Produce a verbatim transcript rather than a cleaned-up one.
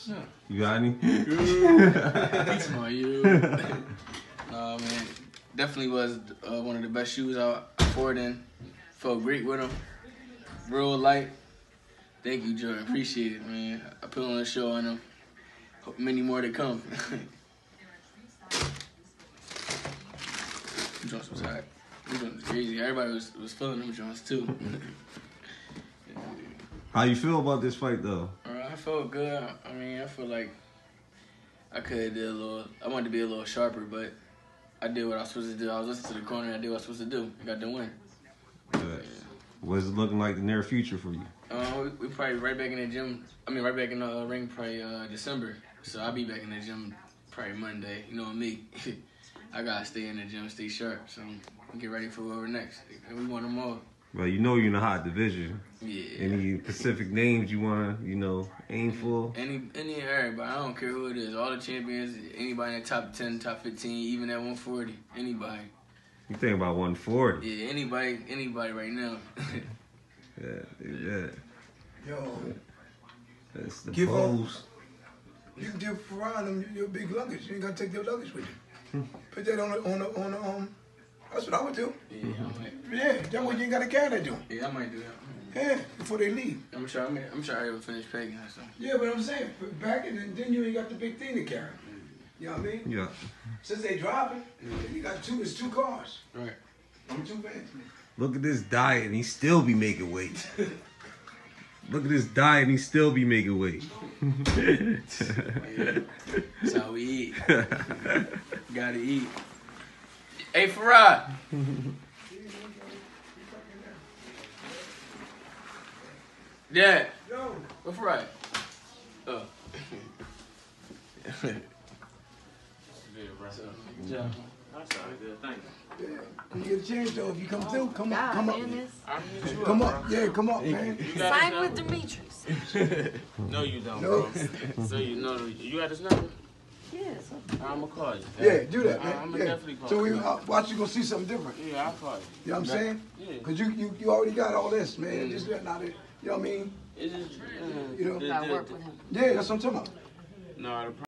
You got any? He's my you. Nah, man. Definitely was uh, one of the best shoes I poured in. Felt great with them. Real light. Thank you, Jordan. Appreciate it, man. I put on a show on them. Hope many more to come. Jones was hot. Them Jones was crazy. Everybody was, was feeling them Jones too. How you feel about this fight though? Uh, I felt good. I mean, I feel like I could have did a little. I wanted to be a little sharper, but I did what I was supposed to do. I was listening to the corner. And I did what I was supposed to do. I got the win. Good. Yeah. What's it looking like the near future for you? Uh, we, we probably right back in the gym. I mean, right back in the uh, ring probably uh, December. So I'll be back in the gym probably Monday. You know me. I gotta stay in the gym, stay sharp. So get ready for whoever next. We want them all. Well, you know you're in a hot division. Yeah. Any Pacific names you want to, you know, aim for? Any, any, everybody. I don't care who it is. All the champions, anybody in the top ten, top fifteen, even at one forty. Anybody. You think about one forty? Yeah, anybody, anybody right now. Yeah, yeah. Yo. That's the Give pose. You can give Ferran them your big luggage. You ain't gotta take their luggage with you. Put that on the on the on the um. That's what I would do. Yeah, I might. Yeah, that way you ain't gotta carry that joint. Yeah, I might do that. Yeah, before they leave. I'm sure. I'm, I'm sure I will finish pegging or something. Yeah, but I'm saying put back it, and then you ain't got the big thing to carry. You know what I mean? Yeah. Since they driving, you got two. It's two cars. Right. I'm two vans. Look at this diet and he still be making weight. Look at this diet and he still be making weight. Yeah. That's how we eat. Gotta eat. Hey, Farad. Dad. Yo. What's right? Oh. Yeah. That's all good. Thank you. Yeah. When you get a chance though, if you come through, come God, up, come up. Ennis. I'll meet you Come up, up, yeah, come up, man. You got Sign his with number? Demetrius. No, you don't, No. bro. So you know, the- you got his number? Yes. I'm gonna call you. Yeah, do that, I- man. I'ma yeah. definitely call So we you. uh, watch you gonna see something different. Yeah, I'll call you. You know what I'm saying? Yeah. Cause you you, you already got all this, man. Mm. Just not it. You know what I mean? It's just, uh, You know? the- Gotta the- work with him. Yeah, that's what I'm talking about. No, the